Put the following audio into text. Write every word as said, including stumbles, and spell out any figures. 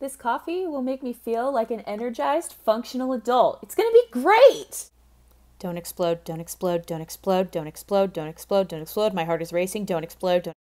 This coffee will make me feel like an energized, functional adult. It's gonna be great! Don't explode, don't explode, don't explode, don't explode, don't explode, don't explode. My heart is racing, don't explode, don't